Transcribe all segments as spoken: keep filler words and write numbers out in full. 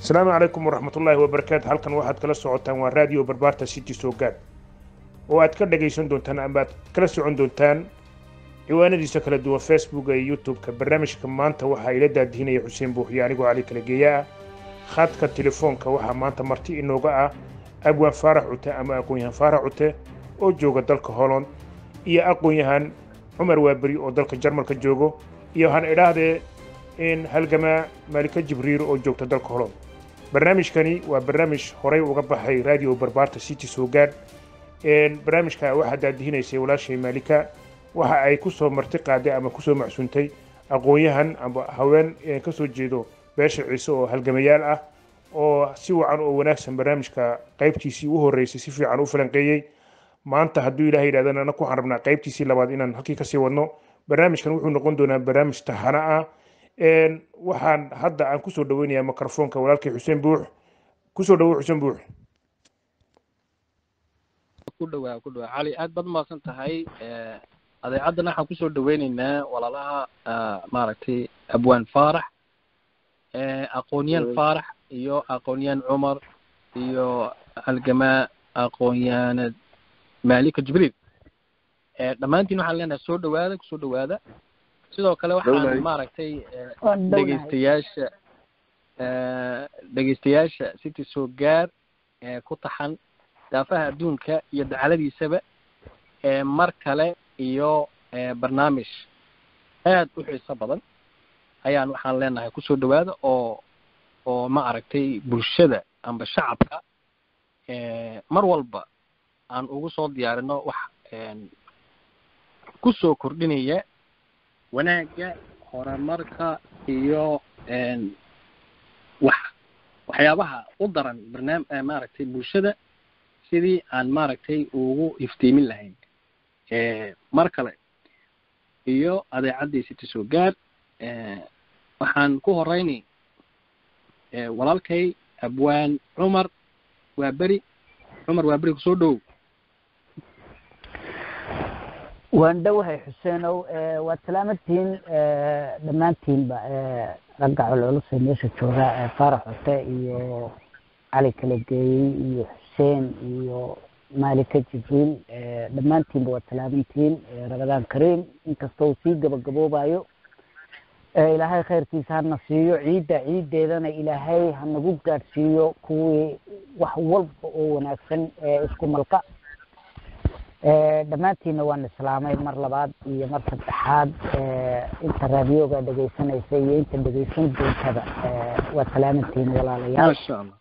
السلام عليكم ورحمة الله وبركاته. halkan waxaad kala socotaan waa radio barbaarta city soogaad oo aad ka dhageysan doontaan ama aad kala socon doontaan ciwaanadiisa kala duwan Facebook iyo YouTube-ka. barnaamijka maanta waxa ila daadiinaya Xuseen Buuxiye anigoo cali kala geeyaa khadka telefoonka waxa maanta marti inooga ah Abwaan Faarax Cute ama aqoonyahan Faarax Cute oo jooga dalka Holland iyo aqoonyahan Cumar Waaberi oo dalka Jarmalka joogo iyo han idhaahdee in halgama Malika Jibriil oo joogta dalka Holland. barnaamijkani waa barnaamij horay uga baxay radio barbaarta city soogaad een barnaamijka waxa daadiinaysay walaashay Malika waxa ay ku soo marti qaaday ama ku soo macsuuntay aqoonyahan ama haween ka soo jeedo beesha Ciise oo halgamayaal ah oo si wacan oo wanaagsan barnaamijka qaybtiisii u horeysay si fiican u falanqeeyay. maanta hadduu Ilaahay yiraahdo ana ku xarabnaa qaybtiisii labaad inaan halkii ka sii wadno. barnaamijkan wuxuu noqon doonaa barnaamij taxana ah een waxaan hadda aan ku soo dhaweynayaa mikrofoonka walaalkay Xuseen Buux. ku soo dhawow Xuseen Buux. ku dhawaa ku dhawaa cali aad bad maasan tahay ee adeecadana waxaan ku soo dhaweynaynaa walaalaha maaragtay Abwaan Faarax ee aqoonyahan Faarax iyo aqoonyahan Cumar iyo halgama aqoonyahan Malika Jibriil ee dhamaantiin waxaan leenahay soo dhawaada ku soo dhawaada. sidoo kale waxaan maaragtay dhageystayaasha ee dhageystayaasha city soogaad ee ku taxan daafaha adduunka iyo dacaladiisaba ee mar kale iyo barnaamij aad u xiiso badan ayaan waxaan leenahay ku soo dhawaada oo oo ma aragtay bulshada amba shacabka ee mar walba aan ugu soo diyaarino wax een ku soo kordhinaya wanaaga horumarka iyo een wax waxyaabaha u daran barnaamij maaragtay bulshada sidii aan maaragtay ugu iftiimin lahayn ee mar kale iyo adeecadii city soogaad ee waxaan ku horeynay ee walaalkay Abwaan Cumar Waaberi. Cumar Waaberi ku soo dhow. waan dhawahay Xuseenow ee waa salaamatiin ee dhamaantiinba ee ragga culculus ee meesha jooga ee Faarax Cute iyo cali kala geeyay iyo Xuseen iyo Malika Jibriil ee dhamaantiinba waa salaamintiin Ramadaan Kariim inkastoo sii gabagaboobayo ee Ilaahay khayrkiisa hana siiyo ciida ciideedana Ilaahay hanagu gaarsiiyo kuwii wax walba oo wanaagsan ee isku malka ee dhamaantiina waan islaamay mar labaad iyo mar saddexaad ee inta raadiyoga dhageysanaysa iyo inta dhageysan doontada ee waa salaamintiin walaalayaal. masha Allah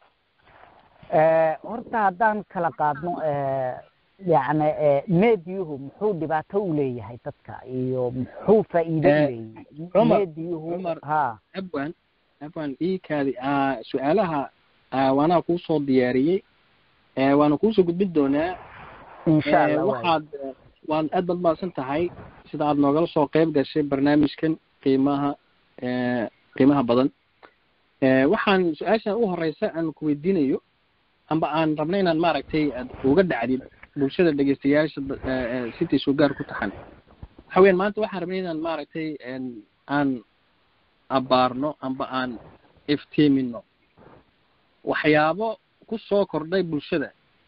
ee horta haddaan kala qaadno ee yacni ee meediyuhu muxuu dhibaato u leeyahay dadka iyo muxuu faa'iido u leeyahay meediyuhu ha Abwaan Abwaan ii kaadi ah su'aalaha waana ku soo diyaariyay ee waana ku soo gudbin doonaa insha Allah. waxaad waan aad bad maasan tahay sida aad nooga soo qayb gashay barnaamijkan qiimaha ee qiimaha badan ee waxaan su'aasha u horeysa aan ku weydiinayo amba aan rabnay inaan maaragtay uga dhacdid bulshada dhageystayaasha city soogaad ku taxan waxa weeyaan maanta waxaan rabnay inaan maaragtay aan abaarno amba aan iftiimino waxyaabo ku soo kordhay bulshada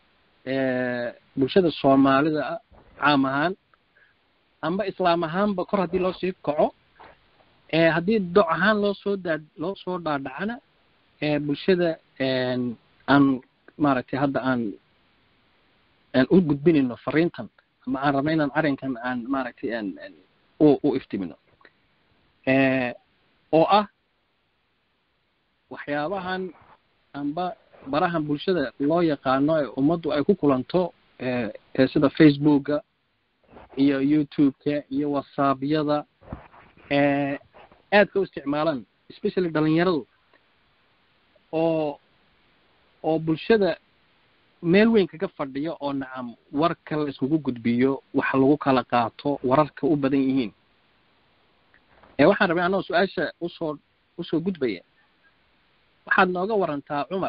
ee bulshada Soomaalida caam ahaan amba islaam ahaanba kor hadii loo sii kaco ee hadii doc ahaan loo soo daad loo soo dhaadhacana ee bulshada een aan maaragtay hadda aan aan u gudbinayno fariintan ama aan rabnay inaan arrinkan aan maaragtay aan oo u iftiimino ee oo ah waxyaabahan amba barahan bulshada loo yaqaano ee ummaddu ay ku kulanto ee sida Facebook-ga iyo YouTube-ka iyo WhatsApp-yada ee aad ka isticmaalaan especially dhalinyaradu oo oo bulshada meel weyn kaga fadhiyo oo nacam warka la isku gudbiyo wax lagu kala qaato wararka u badan yihiin ee waxaan rabaa anoo su'aasha u soo u soo gudbaya waxaad nooga warantaa Cumar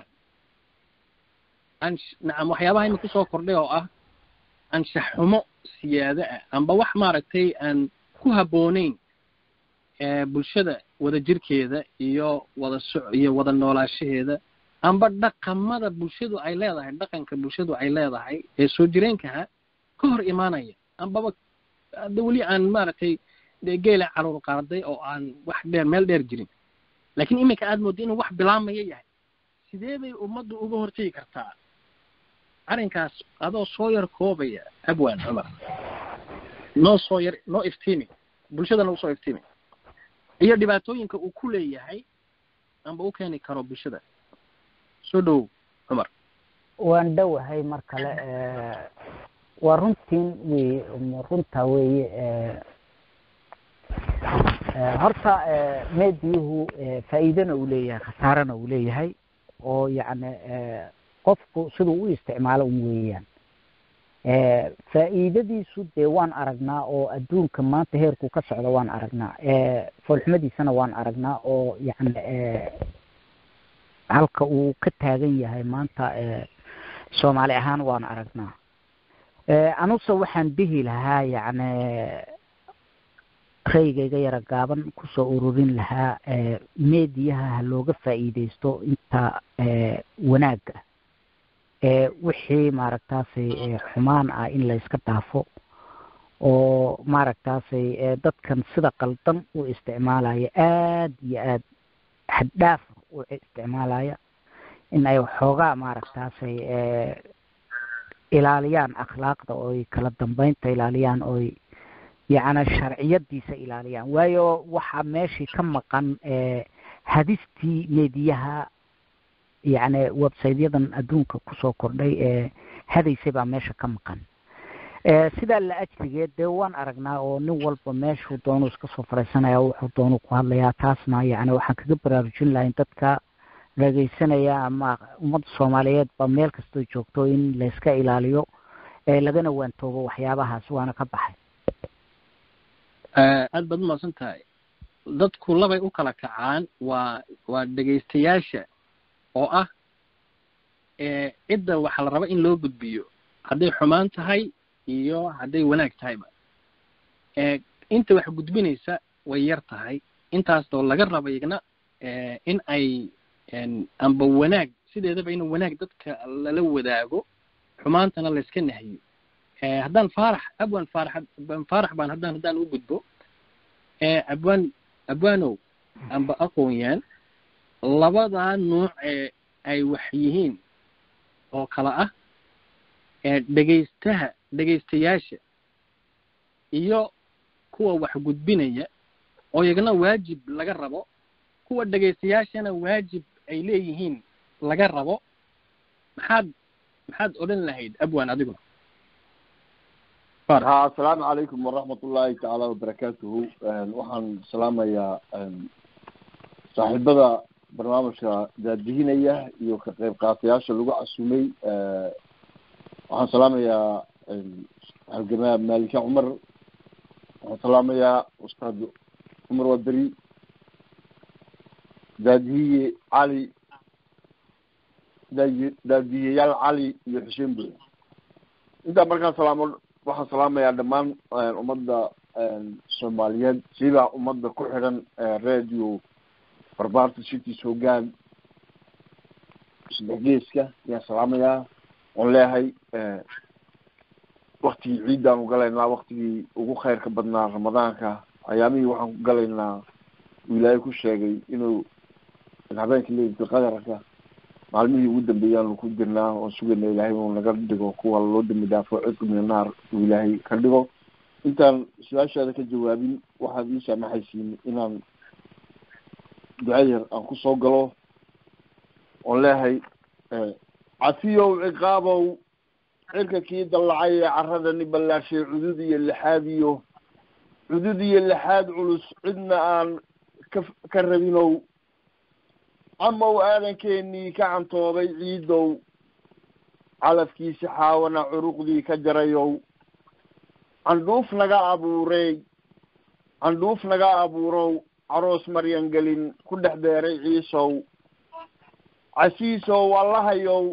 أنش نعم وحيابها إنه كسر كرديه آه أنش حمو سيادة أم بوح مارتي أن كوها بونين بلشدة وذا جير كذا يا وذا سع يا وذا النولاش هذا amba dhaqamada bulshadu ay leedahay dhaqanka bulshadu ay leedahay ee soo jireenka ka hor imaanaya amba weli aan maaragtay geela caruur qaaday oo aan wax dheer meel dheer jirin laakiin imika aad moodo inuu wax bilaamaya yahay sidee bay ummaddu uga hortagi kartaa arrinkaas adoo soo yar koobaya abwaan cumar noo soo yar noo iftiimi bulshadana u soo iftiimi iyo dhibaatooyinka uu ku leeyahay amba u keeni karo bulshada soo dhow cumar waan dhowahay mar kale waa runtiin wey runta weeye horta meediyuhu faa'iidana uu leeyahay khasaarana uu leeyahay oo yacni qofku siduu u isticmaalo un weeyaan faa'iidadiisu dee waan aragnaa oo adduunka maanta heerku ka socda waan aragnaa foolxumadiisana waan aragnaa oo yacni halka uu ka taagan yahay maanta soomaali ahaan waan aragnaa anuse waxaan dhihi lahaa yacni raygayga yara gaaban kusoo ururin lahaa meediyaha ha looga faa'iidaysto inta wanaagga wixii maaragtaasay xumaan ah in layska dhaafo oo maaragtaasay dadkan sida qaldan u isticmaalaya aad iyo aad xaddhaaf u isticmaalaya in ay waxoogaa maaragtaasay ilaaliyaan akhlaaqda ooy kala dambeynta ilaaliyaan ooy yacni sharciyadiisa ilaaliyaan waayo waxaa meeshii ka maqan hadistii meediyaha yacni website-yadan adduunka kusoo kordhay ee hadaysay baa meesha ka maqan sidaa la ajrigeed dee waan aragnaa oo nin walba meeshuu doonuu iska soo fariisanaya wuxuu doonuu ku hadlayaa taasna yacni waxaan kaga baraarujin lahaa in dadka dhagaysanaya ama ummadda soomaaliyeed ba meel kastoo joogto in layska ilaaliyo lagana waantoobo waxyaabahaas waana ka baxay aad baad umahadsan tahay dadku labay u kala kacaan waa waa dhegaystayaasha oo ah cidda waxaa la raba in loo gudbiyo hadday xumaan tahay iyo hadday wanaag tahayba inta wax gudbinaysa way yar tahay intaasoo laga raba igna in ay amba wanaag sideedaba in wanaag dadka lala wadaago xumaantana la iska nahiyo haddaan faarax abwaan faarax abwaan faarax baan haddaan haddaan u gudbo abwaan abwaanow amba aqoonyaan labadaa nuuc ee ay wax yihiin oo kala ah dhegaystaha dhegaystayaasha iyo kuwa wax gudbinaya oo iyagana waajib laga rabo kuwa dhegaystayaashana waajib ay leeyihiin laga rabo maxaad maxaad odhan lahayd abwaan adiguna ها السلام عليكم ورحمة الله تعالى وبركاته وحن سلام يا صاحب هذا برنامج دادهينية يوكب قاطياش اللي عسومي وحن سلام يا الجماعة مالك عمر وحن سلام يا أستاذ عمر ودري دادهي علي دادهي يال علي يحسين بي إنت مركز سلام waxaan salaamayaa dhammaan ummadda soomaaliyeed sida ummadda ku xidhan radio barbaarta city soogaan saddex geeska ayaan salaamayaa oon leeyahay waktigii ciidaan u galaynaa waktigii ugu khayrka badnaa ramadaanka ayaamihii waxaan ku galaynaa uu ilaahay ku sheegay inuu habeenkii leeyahay qadarka maalmihii ugu dambeeyaan ku jirnaa oo sugayna ilaahay inuu naga dhigo kuwa loo dambi dhaafo cidka min naar uu ilaahay ka dhigo intaan su-aashaada ka jawaabin waxaad ii saamaxaysiin inaan ducayar aan ku soo galo oon leeyahay cafiyow ciqaabow cirka kii dallacay ee carrada ni ballaashay cudud iyo lixaad iyo cudud iyo lixaad culus cidna aan ka ka rabinow amow aadankeenii ka cantoobay ciidow calafkiisi xaawana curuqdii ka jarayow candhuuf naga abuurey candhuuf naga abuurow caroos maryan gelin ku dhex beeray ciisow casiisow allahayow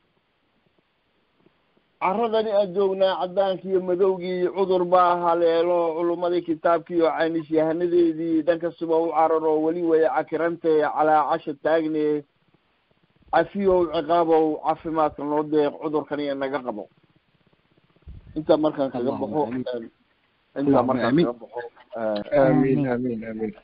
carradani aan joognaa caddaanki iyo madowgii cudur baa haleelo culummadii kitaabkii oo caynis yahanadeedii dhanka siba u cararo weli way cakirantee calaa casha taagne cafiyow ciqaabow caafimaadka noo deeq cudurkan iyo naga qabo inta markaan kaga baxo inta markaan kaga baxo amiin amiin amiin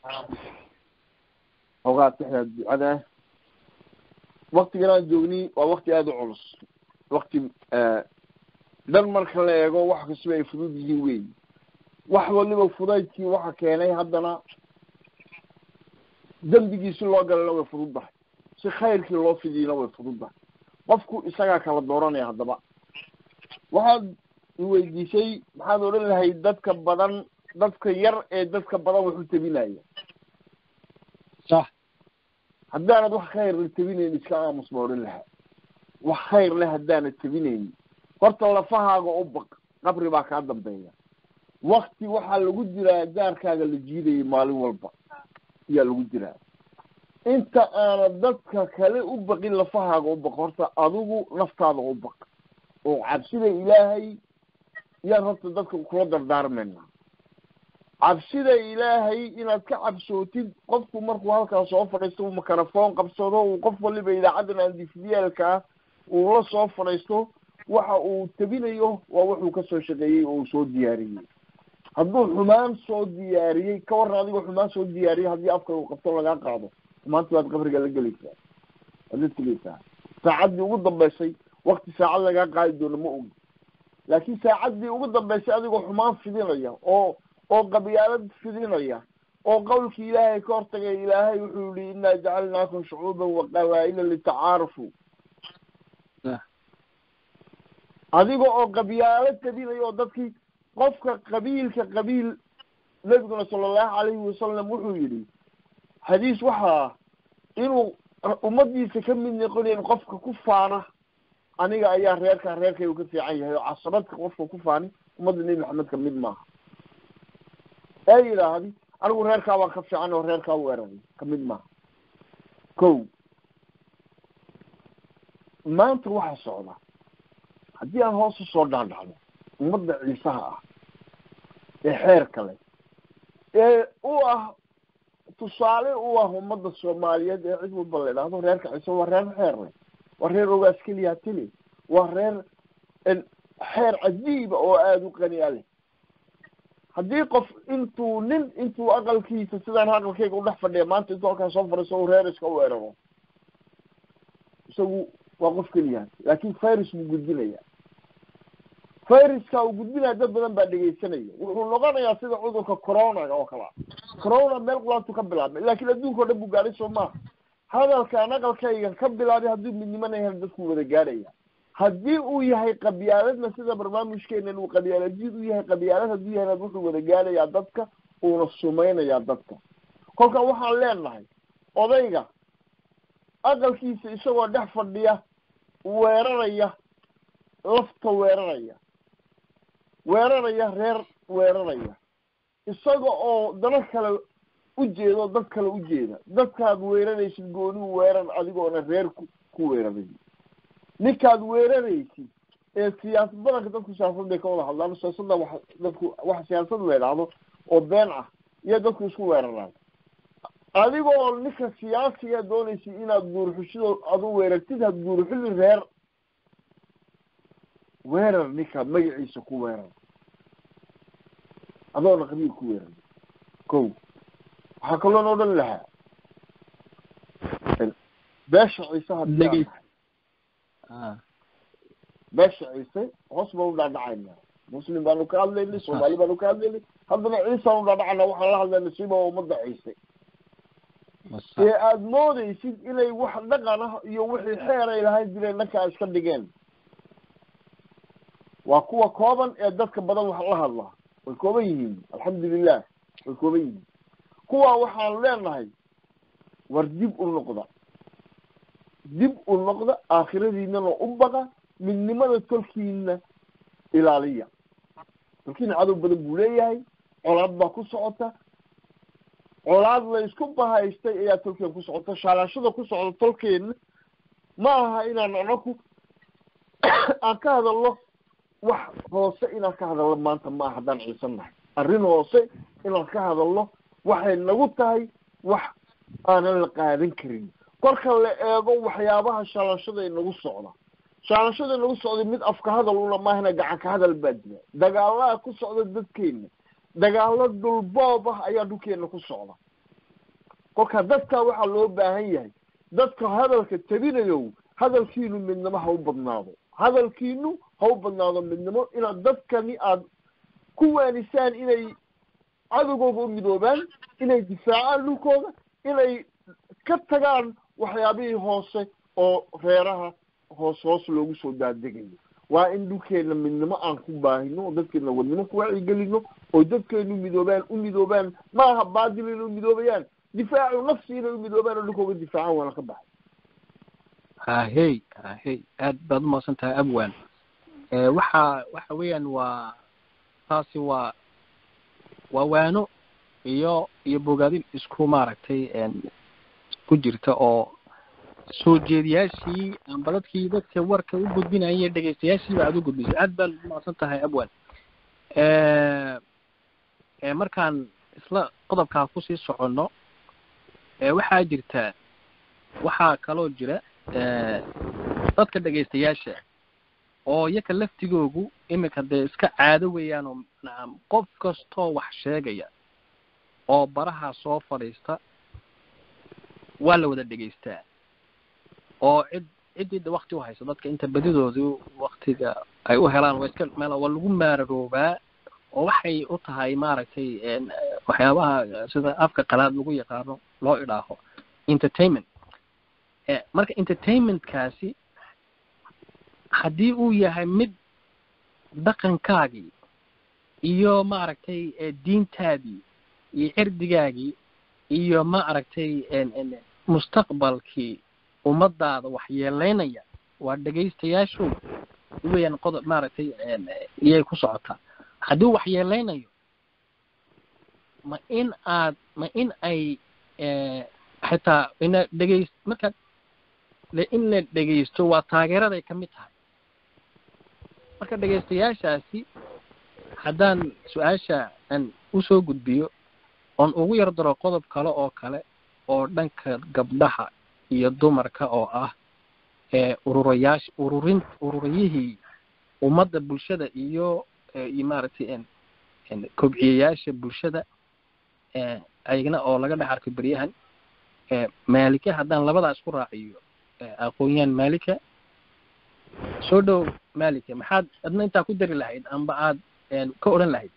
ogaa tixda ducada waqtigan aan joogni waa waqti aada u culus waqti dhan marka la eego wax kastaba ay fudud yihiin wey wax waliba fudaydkii waxa keenay haddana dembigiisi loo galana way fududdahay si khayrkii loo fidiyna way fududdahay qofku isagaa kala dooranaya haddaba waxaad iweydiisay maxaad odhan lahayd dadka badan dadka yar ee dadka badan waxu tabinaya sax haddaanad wax khayr la tabinayn iska aamus ba odhan lahaa wax khayr leh haddaanad tabinayn horta lafahaaga u baq qabri baa kaa dambeeya wakti waxaa lagu jiraa gaarkaaga la jiidayay maalin walba ayaa lagu jiraa inta aanad dadka kale u baqin lafahaaga u baq horta adigu naftaada u baq oo cabsida ilaahay yaan horta dadka kula dardaarmayna cabsida ilaahay inaad ka cabsootid qofku markuu halkaas soo fadhiisto uu makarafoon qabsado uu qof waliba idaacadan andifidiyaalka ah uu la soo fadhiisto waxa uu tabinayo waa wuxuu kasoo shaqeeyey oo uu soo diyaariyey hadduu xumaan soo diyaariyey ka warran adigoo xumaan soo diyaariyey haddii afka uu qabto lagaa qaado xumaanti baad qabriga la gelaysaa waad la tegeysaa saacaddii ugu dambeysay wakti saacad lagaa qaadi doono ma ogi laakiin saacaddii ugu dambeysay adigoo xumaan fidinaya oo oo qabyaalad fidinaya oo qawlkii ilaahay ka hortagay ilaahay wuxuu yihi innaa jacalnaakum shucuuban waqabaa'ila litacaarafu adiga oo qabyaalo tabinaya oo dadkii qofka qabiilka qabiil nabiguna sala allahu calayhi wasalam wuxuu yidhi xadiis waxaa inuu ummadiisa ka mid noqonayn qofka ku faana aniga ayaa reerkaa reerkaygu ka fiican yahay oo casabadka qofka ku faani ummadda nebi maxamed ka mid maaha ee yidhaahdi anigu reerkaa baan ka fiican oo reerkaa u eraday ka mid maaha ko maanta waxaa socda haddii aan hoos usoo dhaadhacdo ummadda ciisaha ah ee xeer kale ee u ah tusaale u ah ummadda soomaaliyeed ee cid walba la idhaahdo reerka ciise waa reer xeer leh waa reer ogaas keliya tili waa reer xeer cajiiba oo aada u qaniya leh haddii qof intuu nin intuu aqalkiisa sidaan aqalkayga udhex fadhiya maanta intuu halkaan soo fadhiiso reer iska u eraro isagu waa qof keliya laakin virus buu gudbinaya viruska uu gudbinaya dad badan baa dhegaysanaya wuxuu noqonayaa sida cudurka corona oo kala corona meel qulaantu ka bilaabmay laakiin adduunka o dhan buu gaadhay soo maaha hadalkaan aqalkayga ka bilaabay hadduu midnimana yahay dadku wada gaadhaya haddii uu yahay qabyaaladna sida barnaamijkeenan uu qabyaaladid u yahay qabyaalad hadduu yahay wuxuu wada gaadhayaa dadka uuna sumaynayaa dadka kolka waxaan leenahay odayga aqalkiisa isagoo dhex fadhiya weeraraya lafta weeraraya weeraraya reer weeraraya isaga oo dana kale ujeedo dad kale ujeeda dadkaad weeraraysid gooni weerar adigoona reer ku ku weeraray ninkaad weeraraysid ee siyaasad badanka dadku siyaasad bay ka wada hadlaan siyaasadda wax dadku wax siyaasad la idhaahdo oo been ah iyo dadku isku weeraraan adigoo ninka siyaasiga doonaysid inaad guurxushido adu weerartid had guurxuli reer weerar ninka magaciisa ku weerar adoona qabiil ku weerar ko waxaa kaloo noo dhan lahaa beesha ciise hadii beesha ciise hoos baan u dhaadhacayna muslim baanu ka hadlaynay soomaali baanu ka hadlaynay haddana ciise aan u dhaadhacayna waxaan la hadlayna siba ummadda ciise ee aada moodaysid inay wax dhaqan ah iyo wixii xeer ay lahayn jireen dhankaa iska dhigeen waa kuwa kooban ee dadka badan wax la hadlaa way kooban yihiin alxamdulilah way kooban yihiin kuwa waxaan leenahay war dib u noqda dib u noqda aakhiradiinana u baqa midnimada tolkiina ilaaliya tolkiina cadow badan buu leeyahay colaad baa ku socota colaad la isku bahaystay ayaa tolkeen ku socota shaalaashada ku socda tolkeena ma aha inaan anaku aan ka hadalno wax hoose inaan ka hadalno maanta ma aha haddaan ciisan nahay arrin hoose inaan ka hadalno waxay nagu tahay wax aanan la qaadan karin kolka la eego waxyaabaha shalashada inagu socda shalashada inagu socda mid afka hadal una maahna gacanka hadal baa jira dagaalaha ku socda dadkeena dagaalo dhulboob ah ayaa dhulkeena ku socda kolka dadka waxaa loo baahan yahay dadka hadalka tabinayo hadalkiinu midnimo ha u badnaado hadalkiinu ha u badnaado midnimo inaad dadkani aad ku waanisaan inay cadowgooda u midoobaan inay difaacaan dhulkooda inay ka tagaan waxyaabihii hoose oo reeraha hoos hoos loogu soo daadegayo waa in dhulkeena midnimo aan ku baahino oo dadkeena wadnimo ku wacyigelino oo dadkeenu midoobaan u midoobaan maaha baadil inay u midoobayaan difaacu nafsi inay u midoobaan oo dhulkooga difaacaan waana ka baxay hahey hahey aad baad umaqsan tahay abwan waxa waxa weeyaan waa taasi waa waa waano iyo iyo bogaadin isku maaragtay ku jirta oo soo jeediyaashii amba dadkii dadka warka u gudbinayay dhegeystayaashiiba aad u gudbisay aad baad umaqsan tahay abwan markaan isla qodobkaa kusii soconno waxaa jirta waxaa kaloo jira dadka dhegeystayaasha oo iyaka laftigoogu iminka dee iska caado weeyaan oo nacam qof kastoo wax sheegaya oo baraha soo fadhiista waa la wada dhegeystaa oo cid ciddii wakti u hayso dadka inta badidoodu waktiga ay u helaan waa iska meel waa lagu maararoobaa oo waxay u tahay maaragtay waxyaabaha sida afka qalaad lagu yaqaano loo idhaaho entertainment marka entertainmentkaasi haddii uu yahay mid dhaqankaagii iyo maaragtay diintaadii iyo cirdigaagii iyo maaragtay mustaqbalkii ummadaada waxyeeleynaya waa dhegaystayaashu weeyaan qodob maaragtay iyay ku socotaa haddii waxyeeleynayo ma in aad ma in ay xitaa ina dhegayst marka in la dhegaysto waa taageeraday ka mid tahay marka dhegaystayaashaasi haddaan su-aasha aan usoo gudbiyo oon ugu yar daro qodob kale oo kale oo dhanka gabdhaha iyo dumarka oo ah ururayaasha ururin ururiyihii ummadda bulshada iyo iyo maaragtay kobciyayaasha bulshada ayagna oo laga dhex arko beryahan maalika haddaan labadaa isku raaciyo aqoon-yahan maalika soo dhow maalika maxaad adna intaa ku dari lahayd amba aad ka odhan lahayd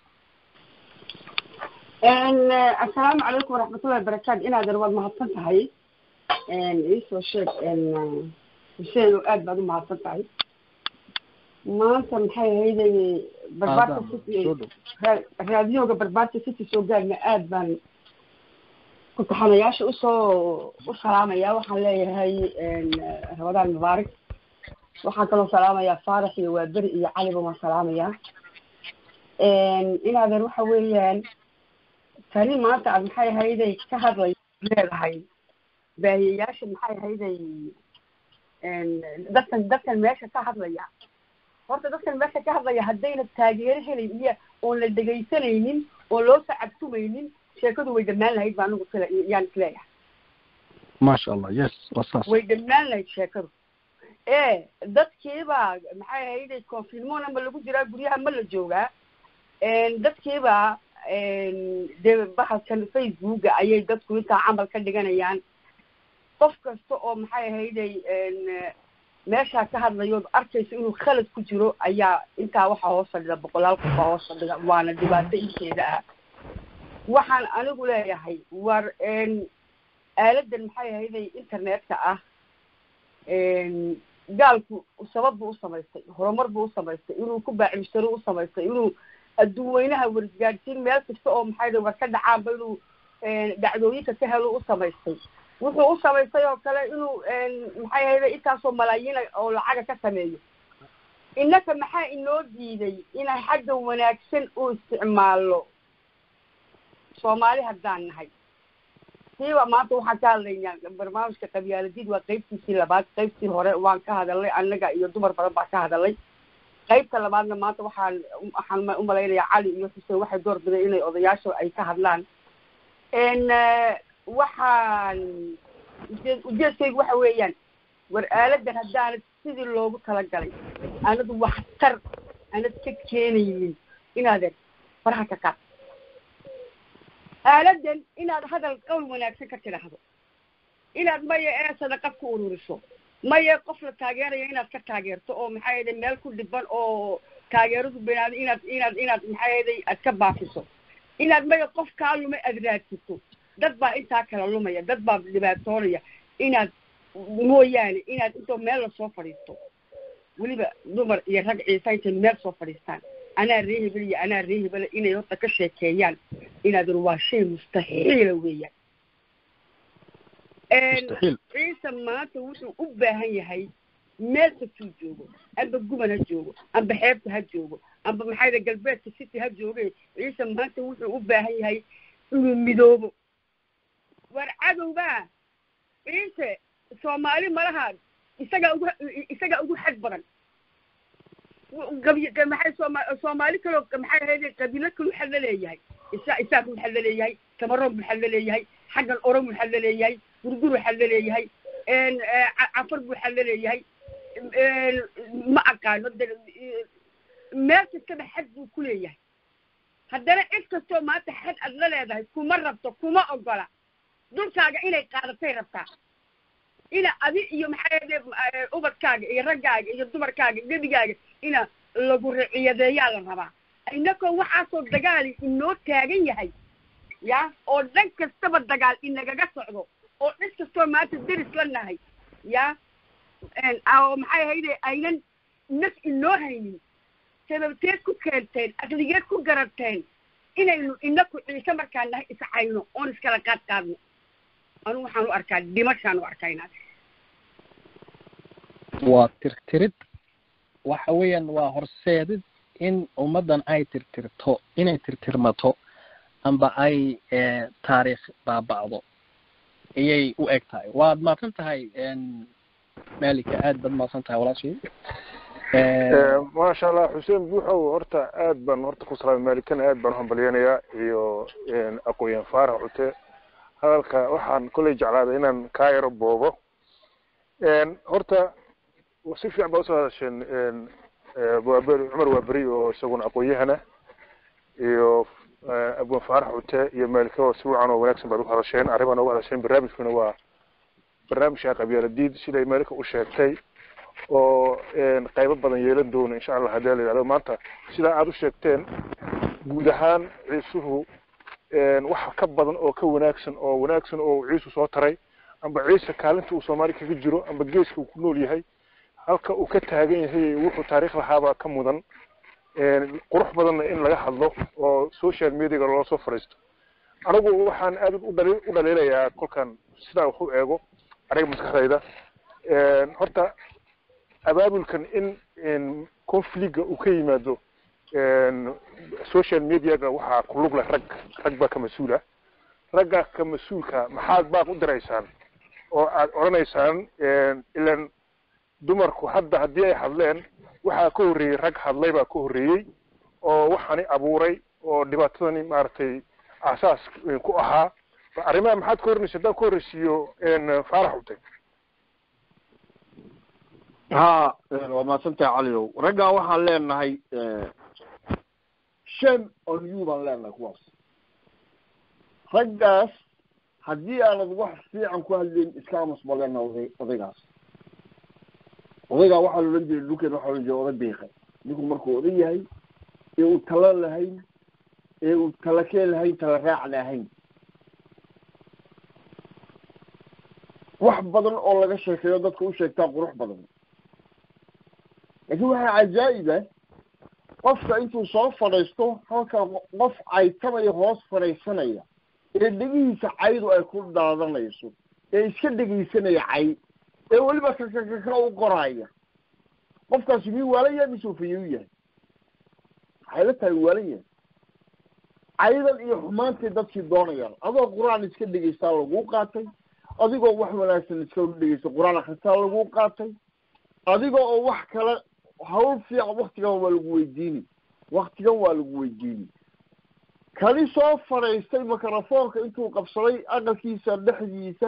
assalaamu calaykum waraxmatullahi wabarakaatu inaadan waad mahadsan tahay iisoo sheeg huseen oo aad baad u mahadsan tahay maanta maxay ahayday barbaarta city raadiyoga barbaarta city soo gaarna aad baan kutaxanayaasha usoo u salaamaya waxaan leeyahay ramadaan mubaarak waxaan kaloo salaamayaa faarax iyo waaberi iyo caliba waan salaamayaa inaadan waxa weeyaan tani maanta aad maxay ahayday ka hadlay leedahay baahiyayaasha maxay ahayday dadkan dadkan meesha ka hadlaya horta dadkan meesha ka hadlaya haddayna taageero helayn iyo oon la dhegaysanaynin oon loo sacabtumaynin sheekadu way dhammaan lahayd baa anigu kale yaan isleeyahay maasha allah yes wasaas way dhammaan lahayd sheekadu ee dadkiibaa maxay ahayday confinmona ma lagu jiraa guryaha ma la joogaa dadkiibaa dee bahalkan facebooka ayay dadku intaa camal ka dhiganayaan qof kasta oo maxay ahayday meeshaa ka hadlayood arkayso inuu khalad ku jiro ayaa intaa waxaa hoos fadhida boqolaal qofa hoos fadhida waana dhibaato inteeda ah waxaan anigu leeyahay war aaladan maxay ahayday internetka ah gaalku sabab buu u samaystay horumar buu u samaystay inuu ku baacibsaro u samaystay inuu adduun weynaha warisgaadhsiin meel kasta oo maxay war ka dhacaanba inuu dhacdooyinka ka helo u samaystay wuxuu u samaystay oo kale inuu maxay ahayday intaasoo malaayiin oo lacaga ka sameeyo innaka maxaa inoo diiday inaan xagga wanaagsan u isticmaalno soomaali haddaan nahay siiba maanta waxaan ka hadlaynaa barnaamijka qabyaaladid waa qaybtiisii labaad qaybtii hore waan ka hadalnay annaga iyo dumar badan baa ka hadalay qaybta labaadna maanta waxaan waxaan umalaynayaa cali iyo xuseen waxay door bideen inay odayaasha ay ka hadlaan waxaan ujeedkaygu waxa weeyaan war aaladan haddaanad sidii loogu talagalay aanad waxtar aanad ka keenaynin inaad faraha ka qaad aaladan inaad hadal qowl wanaagsan ka tidhaahdo inaad maya ee sadaqad ku ururiso maya qof la taageerayo inaad ka taageerto oo maxaa yeelay meel ku dhiban oo taageeradu binaad inaad inaad inaad maxaa yeelay aad ka baafiso inaad maya qof kaa lumay aad raadsato dad baa intaa kala lumaya dad baa dhibaatoonaya inaad mooyaane inaad intoo meel lasoo fadhiisto weliba dumar iyo rag ciisa intay meel soo fadhiistaan anaa ree hebel iyo anaa ree hebel inay horta ka sheekeeyaan inaadan waa shay mustaxiila weeyaan ciise maanta wuxuu u baahan yahay meel kastuu joogo amba guban ha joogo amba xeebta ha joogo amba maxaa galbeedka city ha jooge ciise maanta wuxuu u baahan yahay inuu midoobo war cadowbaa ciise soomaali malaha isagaa ugu isagaa ugu xad badan maxay sooma soomaali kaloo maxay ahayd qabiilo kaluu xad la leeyahay isa isaaq buu xad la leeyahay tamaroon buu xad la leeyahay xaggan oran buu xad la leeyahay gurguru xad la leeyahay cafar buu xad la leeyahay ma aqaano meel kastaba xad buu ku leeyahay haddana cid kastoo maanta xad aad la leedahay kuma rabto kuma ogola dhulkaaga inay qaadatay rabtaa ina adi iyo maxaa yeelay ubadkaaga iyo raggaaga iyo dumarkaaga gebigaaga ina lagu riciyadeeyaa la rabaa inakoo waxaasoo dagaali inoo taagan yahay ya oo dhan kastaba dagaal inagaga socdo oo cid kastoo maanta deris la nahay ya oo maxay ahayde aynan naf inoo haynin sababteed ku keenteen aqligeed ku garateen inaynu inaku ciise markaa nahay iscayno oon iskala qaad qaadno anu waxaan u arkaa dhimashaan u arkaynaa waa tirtirid waxa weeyaan waa horseedid in ummaddan ay tirtirto inay tirtirmato amba ay taariikh baaba'do ayay u eg tahay waad maadsan tahay maalika aad baad maadsan tahay walaashii maasha allah xuseen buuxow horta aad baan horta ku salaamay maalikana aad baan u hambalyanayaa iyo aqooyan faarax cute hadalka waxaan kolley jeclaaday inaan kaa yaro boobo horta si fiican baa usoo hadasheen waaberi cumar waaberi oo isaguna aqoonyahana iyo abwan faarax cute iyo maalika oo si wacan oo wanaagsan baad u hadasheen arrimaana uga hadasheen barnaamijkuna waa barnaamijka qabyaaladiid siday maalika u sheegtay oo qaybo badan yeelan doona insha allah haddii la yidhahdo maanta sidaa aada u sheegteen guud ahaan ciisuhu waxa ka badan oo ka wanaagsan oo wanaagsan oo ciisu soo taray amba ciise kaalinta uu soomaali kaga jiro amba geeska uu ku nool yahay halka uu ka taagan yahay wuxuu taariikh lahaabaa ka mudan qurux badanna in laga hadlo oo social mediaga loo soo fariisto anigu waxaan aad u dhali u dhaliilayaa kolkan sidaa wax u eego aniga maskaxdayda horta abaabulkan in confliga uu ka yimaado social mediaga waxaa ku lug leh rag rag baa ka mas-uula raggaa ka mas-uulka maxaad baaq u diraysaan oo aad odhanaysaan ilan dumarku hadda haddii ay hadleen waxaa ka horreeyey rag hadlay baa ka horreeyey oo waxaani abuuray oo dhibaatadani maaragtay aasaas ku ahaa arrimaha maxaad ka horreysay haddaan ka horreysiiyo faarax utay ها وما سنتي عليه رجع وحنا لنا هاي شم أنيوبا لنا كواس رجع هدي أنا بروح في عن كل اللي إسلام صبلنا وذي وذيقاس وذيقا واحد رجع لوك يروح رجع ورد بيخه لكم مركو ذي هاي يو تلا لهاي يو تلاكي لهاي تلرع لهاي واحد بدن أول لقى شيء كذا تقول شيء تاب روح بدن لكن waxaa cajaa'ib ah qofka intuu soo fadhiisto halka qof ay tabayo hoos fadhiisanaya ee dhigiisa caydu ay ku daadanayso ee iska dhigaysanaya cay ee waliba ka ka ka u qoraya qofkaasi mii waalaya misoofiyo yahay hayla tahay waalaya caydan iyo xumaantii dadkii doonayaan adoo quraan iska dhigaysaa lagu qaatay adigoo wax wanaagsan iska dhigaysa quraan akhrisaa lagu qaatay adigoo oo wax kale hawl fiican waqtigan waa lagu weydiini waqtigan waa lagu weydiini kali soo fadhiistay mikrofoonka intuu qabsaday aqalkiisa dhexdiisa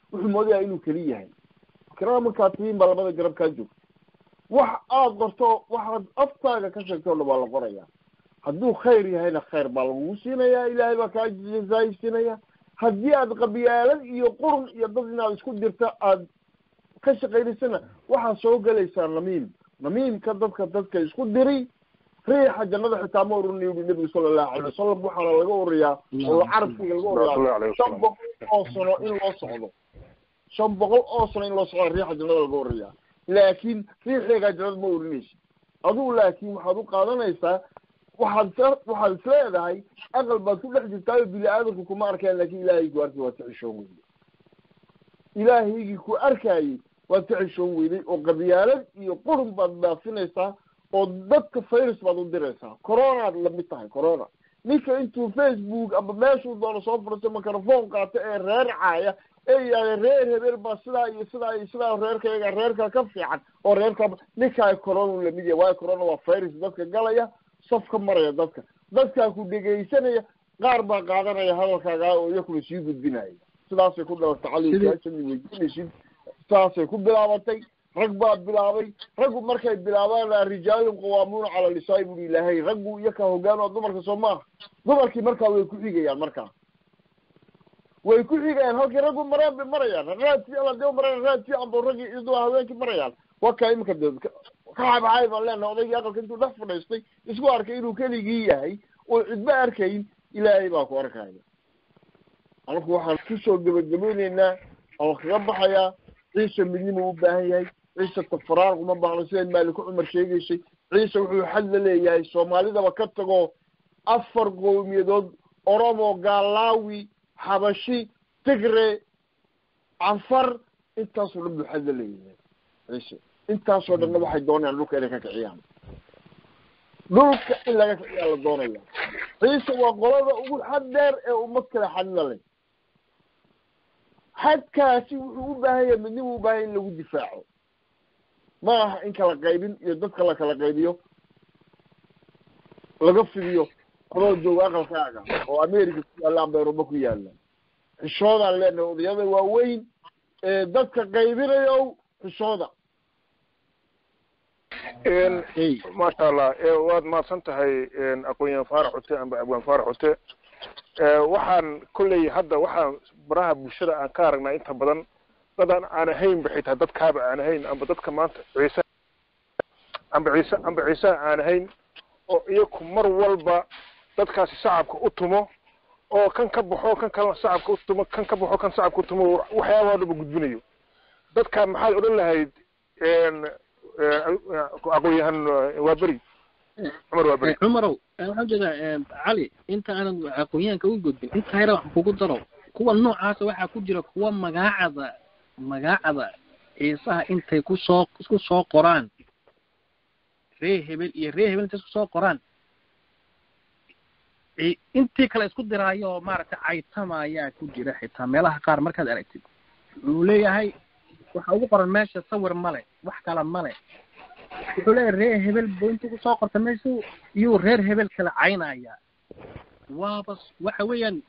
wuxuu moodayaa inuu keli yahay kirada markaa tihiin baa labada garab kaa joogto wax aada qorto waxaad aftaaga ka sheegto o dhan waa la qorayaa hadduu khayr yahayna khayr baa lagugu siinayaa ilaahay baa kaa jazaaysiinaya haddii aad qabyaalad iyo qurun iyo dad inaad isku dirta aad ka shaqaynaysana waxaad soo gelaysaa namiim namiimka dadka dadka isku diri riixa jannada xitaa ma oran yuri nebigu sala allahu alay wasalam waxaana laga oriyaa oo carabkiga laga oriyaa shan boqol oo sano in loo socdo shan boqol oo sano in loo socdo riixa jannada laga oriyaa laakiin riixeegaa jannada ma orinaysa adugu laakiin waxaad u qaadanaysaa waxaad waxaad isleedahay aqal baad ku dhex jirtaayo bini aadamku kuma arkeen laakiin ilaahaygi ku arkay waad ka xishoon weyday ilaahaygii ku arkayey waad ka xishoon weyday oo qabyaalad iyo qurun baad baafinaysaa oo dadka virus baad u diraysaa coronaad lamid tahay corona ninka intuu facebook ama meeshuu doono soo furtay microphone qaato ee reer caaya ee yidhahda reer hebel baa sidaa iyo sidaa iyo sidaa reerkayga reerka ka fiican oo reerka ninkaa corona lamid yahay waayo corona waa virus dadka galaya safka maraya dadka dadkaa ku dhegaysanaya qaar baa qaadanaya hadalkaaga oo iyakuna sii gudbinaya sidaasay ku dhalatay caliweydiinaysid sidaasay ku bilaabatay rag baa bilaabay raggu markay bilaabaan rijaalun qawaamuuna cala nisaa buri ilaahay raggu iyaka hogaan oo dumarka soo maaha dumarkii markaa way ku xigayaan markaa way ku xigayaan halkii raggu mareen bay marayaan raad fiican hadii mareen raad fiican buu raggii iduu haweenkii marayaan waa kaa imika de ka xabxay baan leenahay odaygii aqalka intuu dhex fadhiistay isku arkay inuu keligii yahay oo cidba arkayn ilaahay baa ku arkaya anaku waxaan kusoo gebagabeyneynaa oo kaga baxayaa ciise midnimo u baahan yahay ciise tafaraar uma baahno sidayd maaliku cumar sheegaysay ciise wuxuu xad la leeyahay soomaalidaba ka tago afar qowmiyadood oromo gaalaawi xabashi tigre cafar intaasoo dhan buu xad la leeyahay ciise intaasoo dhanna waxay doonayaan dhulka inay ka kiciyaan dhulka in laga kiciyaa la doonaya ciise waa qolada ugu xad dheer ee ummad kale xadna leh xadkaasi wuxuu u baahan yahay midnimo u baahan in lagu difaaco ma aha in kala qaybin iyo dadka la kala qaybiyo laga fidiyo adoo jooga aqalkaaga oo america ku yaalla amba Europa ku yaalla xishoodaan leenahay odayada waaweyn ee dadka qaybinayo xishooda maasha allah waad mahadsan tahay aqoonyahan faarax cute amba abwaan faarax cute waxaan kolley hadda waxaan baraha bulshada aan ka aragnaa inta badan dadaan aan ahayn ba xitaa dadkaaba aan ahayn amba dadka maanta ciise amba ciise amba ciise aan ahayn oo iyaku mar walba dadkaasi shacabka u tumo oo kan ka baxo kan kale shacabka u tumo kan ka baxo kan shacabka u tumo waxyaabo dhan gudbinayo dadka maxaad odhan lahayd aqoonyahan waa beri cumar waa beri cumarow waxaan jeedaa cali inta aanad aqoonyahanka u gudbin inta hayra wax kugu daro kuwa noocaasa waxaa ku jira kuwa magaacada magaacada ciisaha intay kusoo isku soo qoraan ree hebel iyo ree hebel intay isku soo qoraan intii kale isku diraayo maaragtay caytama ayaa ku jira xitaa meelaha qaar markaad aragtid wuxuu leeyahay waxa ugu qoran meesha sawir male wax kale male wuxuu leeyahay ree hebel buu intuu kusoo qorta meeshu iyuu reer hebel kala caynaya waaba waxa weeyaan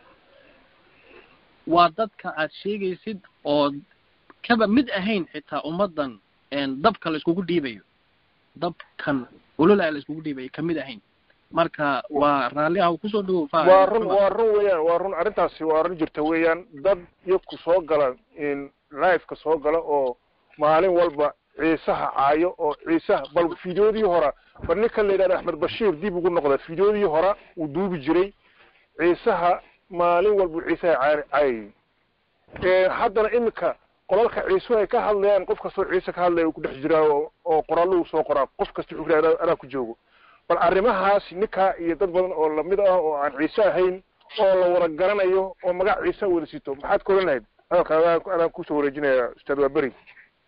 waa dadka aad sheegaysid oo kaba mid ahayn xitaa ummadan dabka la iskugu dhiibayo dabkan ulula la iskugu dhiibayo kamid ahayn marka waa raalli ah kusoo dhawow waa run waa run weeyaan waa run arrintaasi waa run jirta weeyaan dad iyaku soo gala in live-ka soo gala oo maalin walba ciisaha caayo oo ciisaha bal fiidiyoodii hora bal ninka la yidhahda axmed bashiir dib ugu noqda fiidiyoodii hora uu duubi jiray ciisaha maalin walba ciisaha caayay haddana iminka qolalka ciisuhu ay ka hadlayaan qof kastoo ciise ka hadlaya uu ku dhex jiraa oo qoraallu soo qoraa qof kasta wuxuu yidhahda anaa ku joogo bal arrimahaas ninkaa iyo dad badan oo lamid ah oo aan ciise ahayn oo la wada garanayo oo magac ciise wada sito maxaad ka oran lahayd hadalka adaan kusoo wareejinaya ustaad waa beri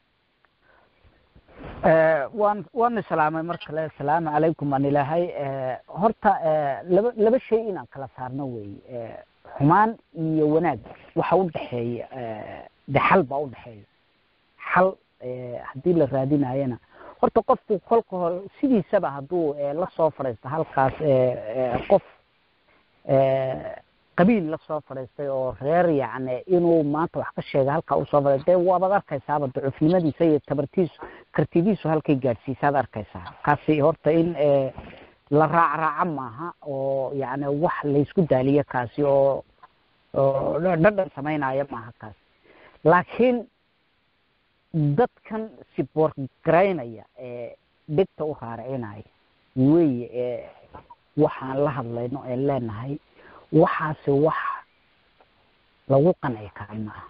waan waan islaamay mar kale assalaamu calaykum aan ilaahay horta laba laba shay inaan kala saarno wey xumaan iyo wanaag waxa u dhaxeeya de xal baa u dhaxeeya xal haddii la raadinayana horta qofku kolka hore sidiisaba hadduu la soo fadhiisto halkaas qof qabiil la soo fadhiistay oo reer yacni inuu maanta wax ka sheega halkaa u soo fadhiistay waabad arkaysaaba dacuufnimadiisa iyo tabartiisu kartidiisu halkay gaadhsiisaad arkaysaa kaasi horta in la raacraaca maaha oo yacni wax laysku daaliyo kaasi oo oo dhadhan samaynaya maaha kaasi laakiin dadkan siboor garaynaya ee dhegta u raaracinaya weeye ee waxaan la hadlayno ee leenahay waxaase wax lagu qanci kara maaha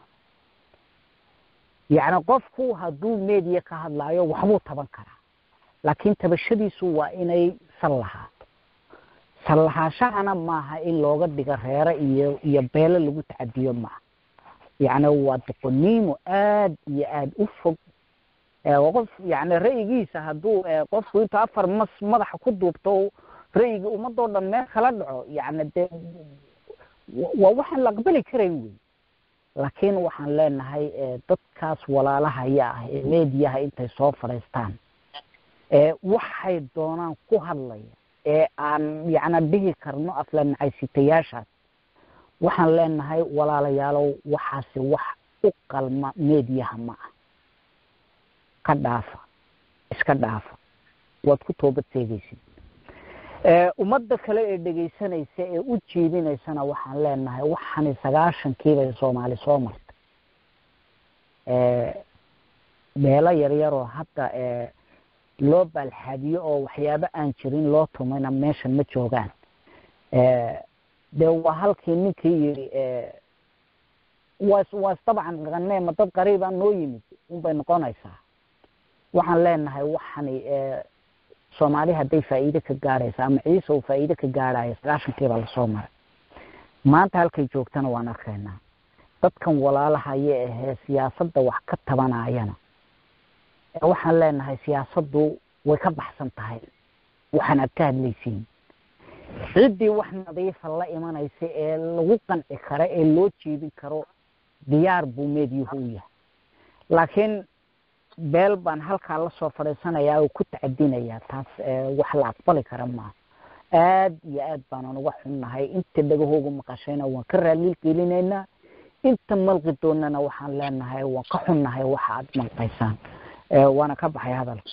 yacni qofku hadduu media ka hadlaayo waxbuu taban karaa laakiin tabashadiisu waa inay sal lahaato sal lahaashahana maaha in looga dhigo reere iyo iyo beelo lagu tacadiyo maaha yacni waa doqoniimo aad iyo aad u fog qof yacni ra'yigiisa hadduu qofku inta afar mas madaxa ku duubto ra'yiga ummadoo dhan meel kala dhaco yacni dee waa waxaan la aqbali karayn wey laakiin waxaan leenahay dadkaas walaalahaya ah ee meediyaha intay soo fadhiistaan ee waxay doonaan ku hadlaya ee aan yacni dhihi karno afla nacaysitayaashaas waxaan leenahay walaalayaalow waxaasi wax u qalma meediyaha ma ah ka dhaafa iska dhaafa waad ku toobad seegaysid ummadda kale ee dhegaysanaysa ee u jeedinaysana waxaan leenahay waxani sagaashankiibay soomaali soo martay beelo yaryaroo hadda loo baalxadiyo oo waxyaabo aan jirin loo tumayna meeshan ma joogaan dee waa halkii ninkii yidhi waas waas dabcan dhaqanee ma dad qariibaa noo yimid unbay noqonaysaa waxaan leenahay waxani soomaali hadday faa'iide ka gaadhaysa ama ciise uu faa'iide ka gaadhaayo sagaashankiibaa lasoo maray maanta halkay joogtana waan arkaynaa dadkan walaalahaya ahee siyaasadda wax ka tabanayana waxaan leenahay siyaasaddu way ka baxsan tahay waxaan aad ka hadlaysiin ciddii wax nadiifa la imanaysa ee lagu qanci karo ee loo jeedin karo diyaar buu meedyuhu u yahay laakiin beel baan halkaa la soo fadhiisanayaa oo ku tacadinayaa taas wax la aqbali kara maaha aad iyo aad baanan uga xunnahay inta dhagahooga maqashayna waan ka raaliil gelinaynaa inta malqi doonana waxaan leenahay waan ka xunnahay waxa aad malqaysaan waana ka baxay hadalka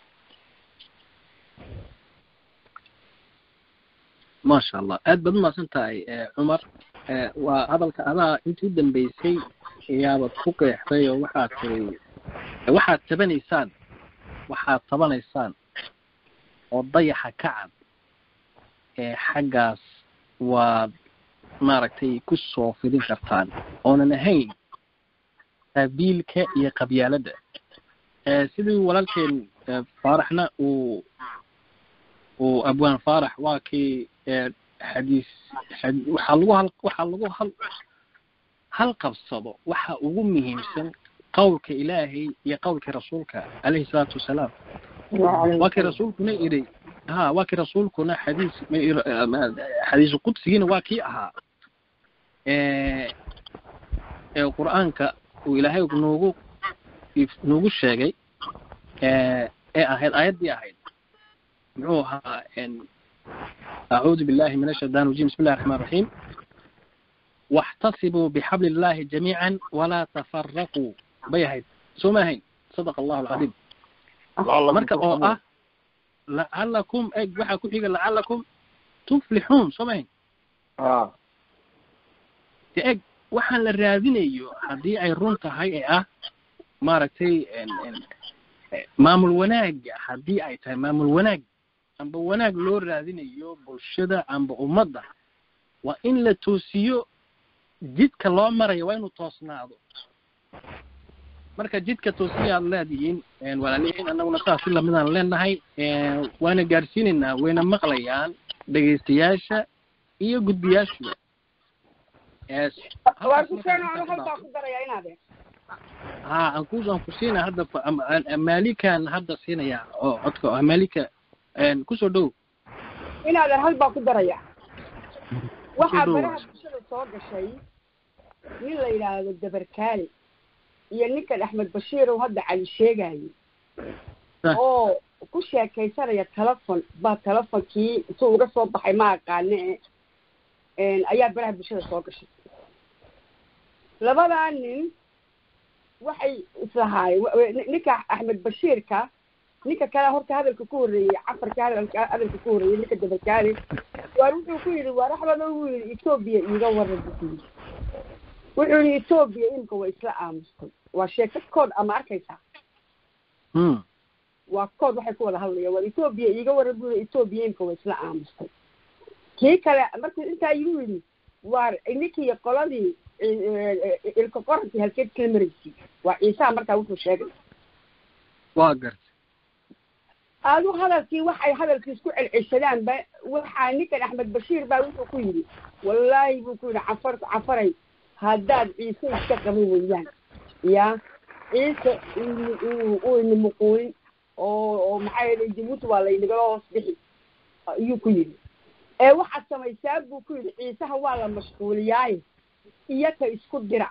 maasha allah aad baad umahadsan tahay cumar waa hadalka adaa intii u dambeysay ayaabad ku qeexday oo waxaad tiri waxaad tabanaysaan waxaad tabanaysaan oo dayaxa ka cad ee xaggaas waad maaragtay ku soo fidin kartaan oonan ahayn qabiilka iyo qabyaaladda sidii walaalkeen faaraxna uu uu abwaan faarax waa kii xadiis waxaa lagu hal waxaa lagu hal hal qabsado waxa ugu muhiimsan qowlka ilaahay iyo qowlka rasuulka alayhi salaatu wasalaam waa kii rasuulkuna yidhi ha waa kii rasuulkuna xadiis xadiis qudsigiina waa kii ahaa ee qur-aanka uu ilaahay noogu noogu sheegay ee ahayd aayaddii ahayd muxuu ahaa acuudu billahi min ashaytaan rajim bismi llahi raxmaan raxiim واحتصبوا بحبل الله جميعا ولا تفرقوا بيهيد سوما هين صدق الله العظيم مركب او اه لعلكم اج waxa ku xiga لعلكم تفلحون سوما هين اه eeg waxaan la raadinayo hadii ay run tahay ee ah maaragtay maamul wanaag hadii ay tahay maamul wanaag amba wanaag loo raadinayo bulshada amba ummadda waa in la toosiyo jidka loo marayo waa inuu toosnaado marka jidka toosiyaad leedihiin walaalihiin annaguna saas lamidaan leenahay waana gaarsiinaynaa wayna maqlayaan dhegaystayaasha iyo gudbiyaashu ha aan ku aan ku siinaa hadda maalikan hadda siinaya oo codka maalika kusoo dhow inaadan hal baa ku daraya waxaa baraha bulshada soo gashay nin la yidhaahdo dabarkaale iyo ninkan axmed bashiir oo hadda cali sheegayay oo ku sheekaysanaya telefon baa telefonkii intuu uga soo baxay ma aqaane ayaa baraha bulshada soo gashay labadaa nin waxay islahaay ninka axmed bashiirka ninka kale horta hadalka ku horreeyey cafarka hadalka hadalka ku horreeyey ninka dabalkaale waar wuxuu ku yidhi waar axmed uu yidhi etoobiya iiga waran wuxuu yidhi etoobiya imka waa isla aamustay waa sheeko kood ama arkaysaa waa kood waxay ku wada hadlayaan waar etoobiya iiga waran buu yidhi etoobiya imka waa isla aamustay kii kale markuu intaa igu yidhi waar ninkii qoladii ilka qorankii halkeed kala maraysay waa ciisaha markaa wuxuu sheegay waa gartay aadu hadalkii waxay hadalkii isku celceshadaan ba waxaa ninkan axmed bashiir baa wuxuu ku yidhi wallaahi buu ku yidhi cafar cafaray haddaad ciise iska qaban weeyaan ya ciise uu inimuquunin oo oo maxaa yeelay jabuuti waa laynagala hoos bixi ayuu ku yidhi ee waxaad samaysaa buu ku yidhi ciisaha waa la mashquuliyaaye iyaka isku dira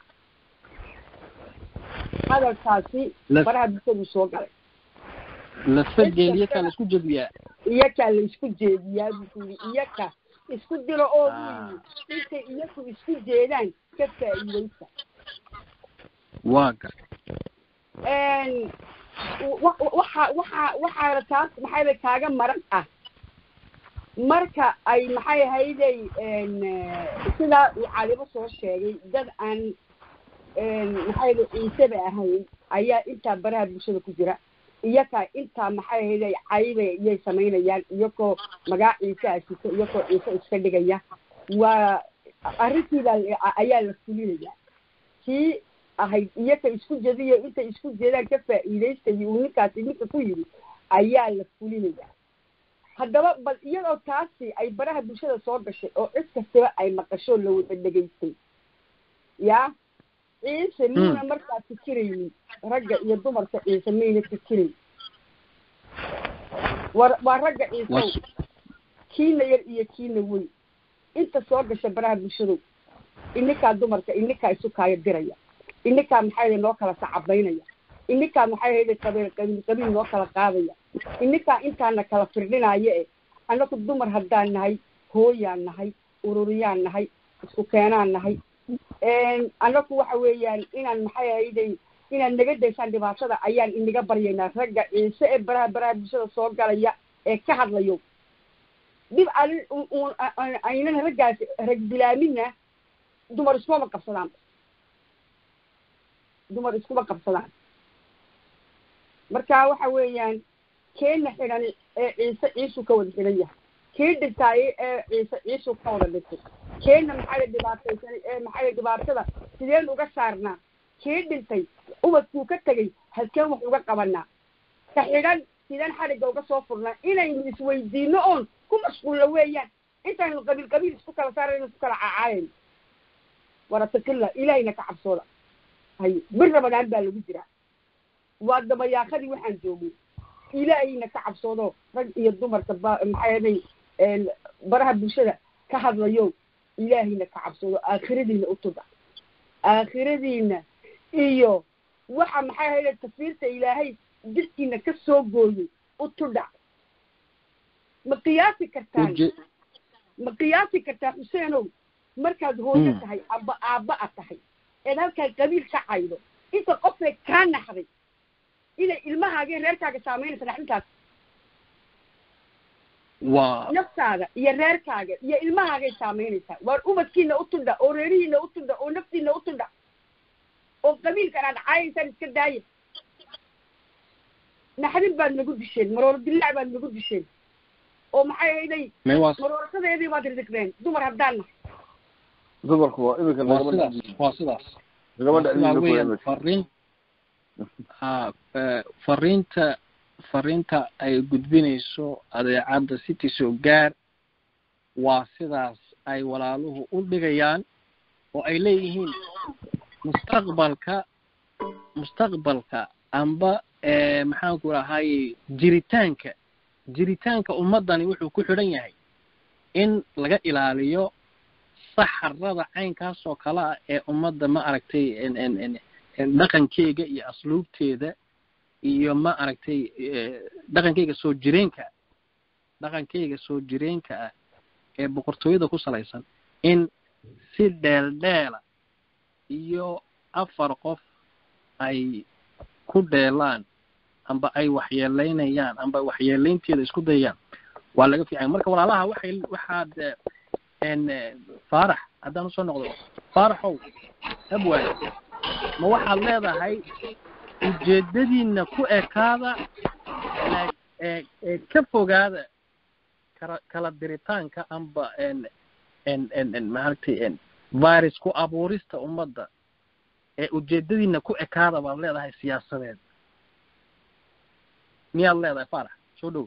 hadalkaasi baraha bulshadu soo galay lasfajeel iyakaa la isku jeediyaa iyakaa la isku jeediyaa buu ku yidhi iyaka isku diro oo buu yidhi intay iyaku isku jeedaan ka faa'iidaysa waa gar waxa waxa waxaana taas maxay kaaga maran ah marka ay maxay ahayday sidaa uu calibo soo sheegay dad aan maxay ciiseba ahayn ayaa intaa baraha bulshada ku jira iyakaa intaa maxay ahayday cayba iyay samaynayaan iyakoo magac ciise asito iyakoo ciise iska dhigaya waa arrintiida ayaa la fulinayaa kii ahayd iyaka isku jediyo intay isku jeedaan ka faa'iidaystay uu ninkaasi ninka ku yidhi ayaa la fulinayaa haddaba bal iyadoo taasi ay baraha bulshada soo gashay oo cid kastaba ay maqasho la wada dhegaystay ya ciise muuna markaa fikiraynin ragga iyo dumarka ciise mayna fikirayn war waa ragga ciise kiina yar iyo kiina weyn inta soo gasha baraha bulshadu ininkaa dumarka ininkaa isu kaaya diraya ininkaa maxay ahayd noo kala sacabaynaya ininkaa maxay ahayd qabiil qabiil qabiil noo kala qaadaya ininkaa intaana kala firdhinaayo e annaku dumar haddaan nahay hooyaan nahay ururiyaan nahay isku keenaan nahay annaku waxa weeyaan inaan maxay ahayday inaad naga daysaan dhibaatada ayaan inaga baryaynaa ragga ciise ee baraha baraha bulshada soo galaya ee ka hadlayo dib aynan raggaas rag bilaamina dumar iskuma qabsadaan dumar iskuma qabsadaan marka waxa weeyaan keena xidhan ee ciise ciisu ka wada xidhan yahay kii dhintaaye ee ciise ciisu ka wada dhintay keena maxay dhibaataysan ee maxay dhibaatada sideen uga saarnaa kii dhintay ubadkuu ka tegay halkeen wax uga qabanaa ka xidhan sideen xadhigga uga soo furnaa inaynu isweydiino oon ku mashquulla weeyaan intaynu qabiil qabiil isku kala saarayno isku kala cacaayayno waratakilla ilaahayna ka cabsooda hay bir ramadaan baa lagu jiraa waa dabayaaqadii waxaan joogay ilaahayna ka cabsoodo rag iyo dumarka ba maxay ahaday baraha bulshada ka hadlayo ilaahayna ka cabsoodo aakhiradiina u tuda aakhiradiina iyo waxa maxay ahayd tafsiirta ilaahay jidkiina ka soo gooyay u tudha ma qiyaasi kartaan ma qiyaasi kartaa xuseenow markaad hooyo tahay aba aabba a tahay eed halkaa qabiil ka caydo inta qofay kaa naxday inay ilmahaaga reerkaaga saameynaysa naxdintaas waa naftaada iyo reerkaaga iyo ilmahaagay saameynaysaa waar ubadkiina u tudha oo reerihiina u tudha oo naftiina u tudha oo qabiilkan aad caayaysaan iska daaya naxdin baad nagu disheen marooro dilaac baad nagu disheen oo maxay ahayday maroorasadeedii baad ridigdeen dumar haddaan nahay dumarku waa imika waa sidaas waa sidaas lagama weeyaan fariin ha fariinta fariinta ay gudbinayso adeecadda city soo gaar waa sidaas ay walaaluhu u dhigayaan oo ay leeyihiin mustaqbalka mustaqbalka amba maxaan ku rahay jiritaanka jiritaanka ummadani wuxuu ku xidhan yahay in laga ilaaliyo saxarada caynkaas oo kale ah ee ummadda ma aragtay dhaqankeyga iyo asluubteeda iyo ma aragtay dhaqankeyga soo jireenka dhaqankeyga soo jireenka ah ee boqortooyada ku salaysan in si dheeldheela iyo afar qof ay ku dheelaan amba ay waxyeelaynayaan amba waxyeelaynteeda isku dayaan waa laga fiican marka walaalaha waxay waxaad een faarax haddaan soo noqdo faaraxow abwaan ma waxaad leedahay ujeedadiina ku ekaada ee ee ka fogaada kala diritaanka amba en en en maartay en virus ku abuurista ummadda ee ujeedadiina ku ekaada baad leedahay siyaasadeed miyaad leedahay faarax soo dhow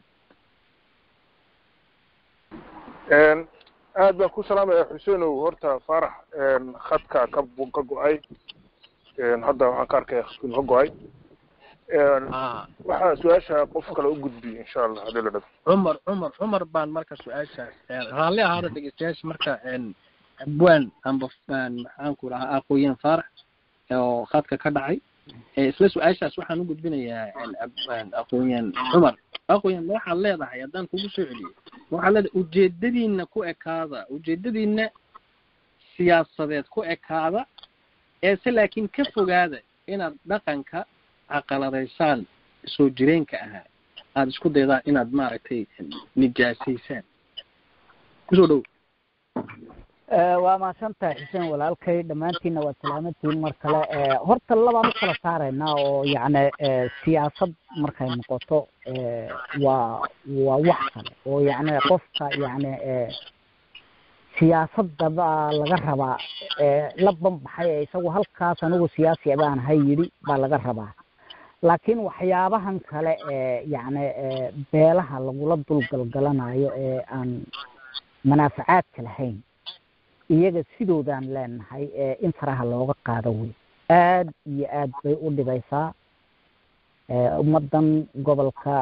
een aad baan ku salaamaya xuseenow horta faarax een khadka ka ka go'ay een hadda waxaan ka arkay khadku ka go'ay een waxa su'aasha qof kale u gudbi insha Allah hadii la dhado Umar Umar Umar baan marka su'aasha raali ahaada dhageystayaasha marka een abwaan amba maxaan ku rahaa aqooyan faarax oo khadka ka dhacay ee isla su'aashaas waxaan u gudbinayaa abwaan aqooyan Umar aqooyan waxa leedahay haddaan kugu soo celiyo waxa leedahay ujeedadiina ku ekaada ujeedadiina siyaasadeed ku ekaada ee si laakiin ka fogaada inaad dhaqanka aqaladeysaan soo jireenka ahaa aad isku daydaan inaad maaragtay nijaasaysaan kusoo dhow waa mahadsantahay xuseen walaalkay dhammaantiinna waa salaamantiin mar kale horta labaan u kala saaraynaa oo yacni siyaasad markay noqoto waa waa wax kale oo yacni qofka yacni siyaasadda baa laga rabaa la banbaxay ee isagu halkaas anigu siyaasi baan hay yidhi baa laga rabaa laakiin waxyaabahan kale ee yacni beelaha lagula dulgalgalanayo ee aan manaafacaadka lahayn iyaga sidoodaan leenahay in faraha looga qaado wey aad iyo aad bay u dhibaysaa ummaddan gobolka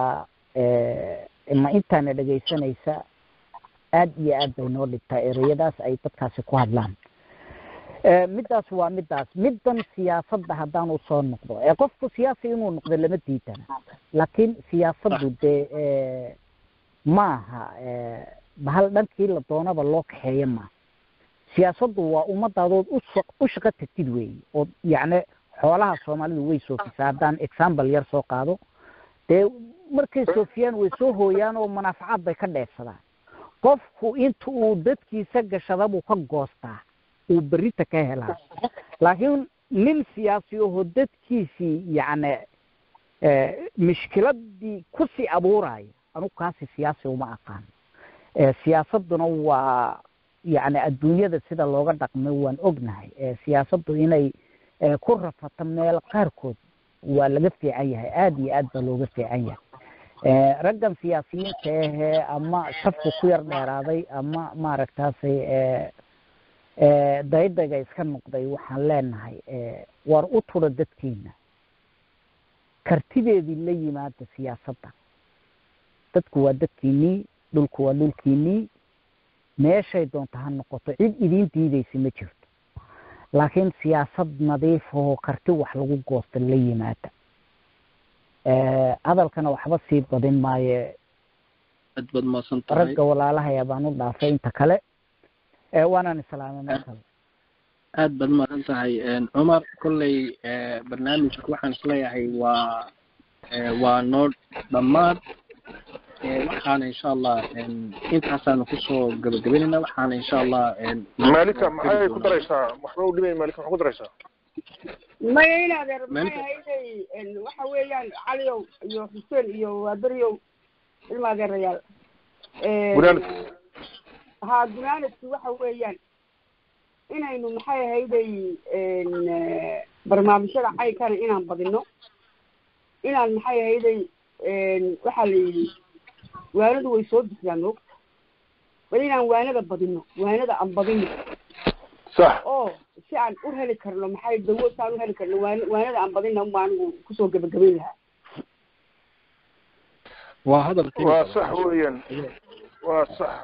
ma intaana dhegaysanaysa aad iyo aad bay noo dhigtaa ereyadaas ay dadkaasi ku hadlaan middaas waa middaas middan siyaasadda haddaan u soo noqdo ee qofku siyaasi inuu noqdo lama diidana laakiin siyaasaddu dee maaha bahal dhankii la doonaba loo kaxeeya maaha siyaasaddu waa ummadaadood u shaqo tagtid weeye oo yacni xoolaha soomaalidu way soofisaa haddaan example yar soo qaado dee markay soofiyaan way soo hooyaan oo manaafacaad bay ka dheefsadaan qofku inta uu dadkiisa gashada buu ka goostaa uu berrita ka helaa laakiin nin siyaasi ahoo dadkiisii yacni mishkiladii kusii abuuraayo anugu kaasi siyaasi uma aqaan siyaasadduna waa yacni adduunyada sida looga dhaqmay waan ognahay siyaasaddu inay ku rafato meel qaarkood waa laga fiican yahay aada iyo aad baa looga fiican yahay raggan siyaasiyiinta ahee ama shafku ku yar dheeraaday ama maaragtaasay daydayga iska noqday waxaan leenahay war u turo dadkiina kartideedii la yimaada siyaasadda dadku waa dadkiinii dhulku waa dhulkiinii meeshay doonta ha noqoto cid idiin diidaysa ma jirto laakiin siyaasad nadiif oo karti wax lagu goosta la yimaada hadalkana waxba sii badin maayo aad baad mahadsantahay ragga walaalahaya baan u dhaafay inta kale waanaan islaamay mar kale aad baad mahadsan tahay cumar kolley barnaamijka waxaan isleeyahay waa waa noo dhammaad waxaana insha allah intaasaanu kusoo gabagabeynayna waxaana insha allah maalika maxay ku daraysaa waxba u dhimay maalika maxay ku daraysaa maya in adeer maxay hayday waxa weeyaan caliyow iyo xuseen iyo waaberiyow ilma adeerayaal ha gunaanadku waxa weeyaan inaynu maxay hayday barnaamijyada caykana inaan badino inaan maxay hayday waxaa la yidhi waanadu way soo bixiyaan moogta bal inaan waanada badino waanada aan badino sax oo si aan u heli karno maxay dawo si aan u heli karno waan waanada aan badino ma anigu kusoo gabagabayn lahaa waa hadalkii waa sax weeyaan waa sax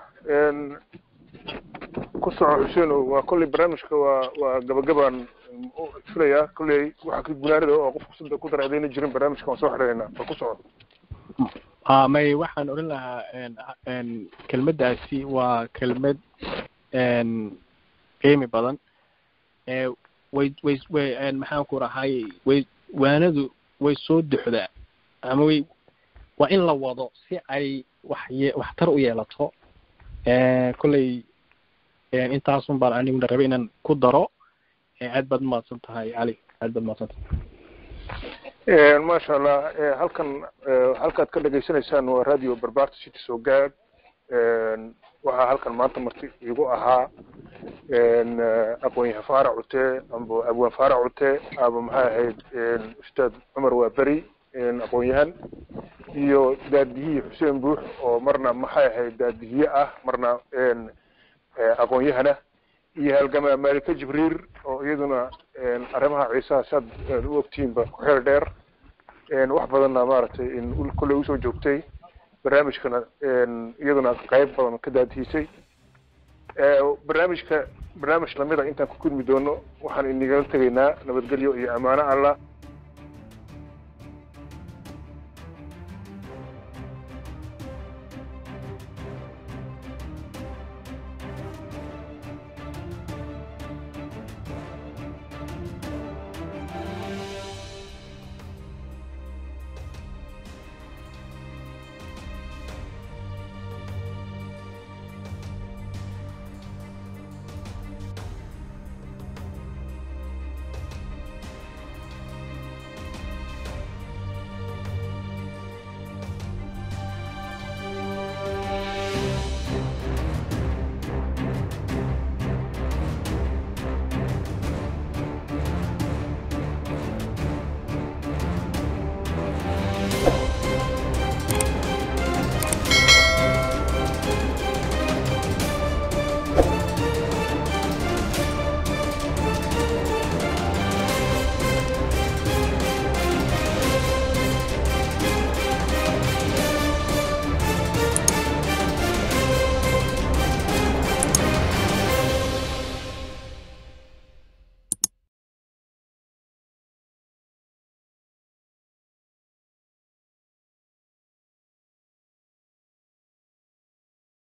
ku soco xuseen waa kolley barnaamijka waa waa gabagabaan filayaa kolley waxa ka gunaanada oo qofku sida ku dareedayna jirin barnaamijka waan soo xidhaynaa waa ku soco ah may waxaan oran lahaa een een kelmaddaasi waa kelmad een qiimi badan ee way way way maxaan ku rahay way waanadu way soo duxdaa ama way waa in la wado si ay wax waxtar u yeelato ee kulay ee intaas un baan anigu rabay inaan ku daro ee aad baad mahadsan tahay cali aad baad mahadsan ee ma sha Allah halkan halkaad ka dhageysanaysaan waa radio Barbaarta City soo gaad ee waxa halkan maanta marti igu ahaa een aqoon Faarac Cute amba Abwaan Faarac Cute aba maxay ahayd een ustaad Umar Waabari een aqoon-yahan iyo daadiye Xuseen Buux oo marna maxay ahayd daadiye ah marna een aqoon-yahana iyo halgama Malika Jibriil oo iyaduna een arrimaha ciisa sad u ogtiin ba ku xeel dheer een wax badan maartay in ul kulay u soo joogtay barnaamijkana een iyaduna qayb badan ka daadisay ee barnaamijka barnaamij lamida intaan ku kulmi doono waxaan inaga tagaynaa nabadgelyo iyo amaano Allah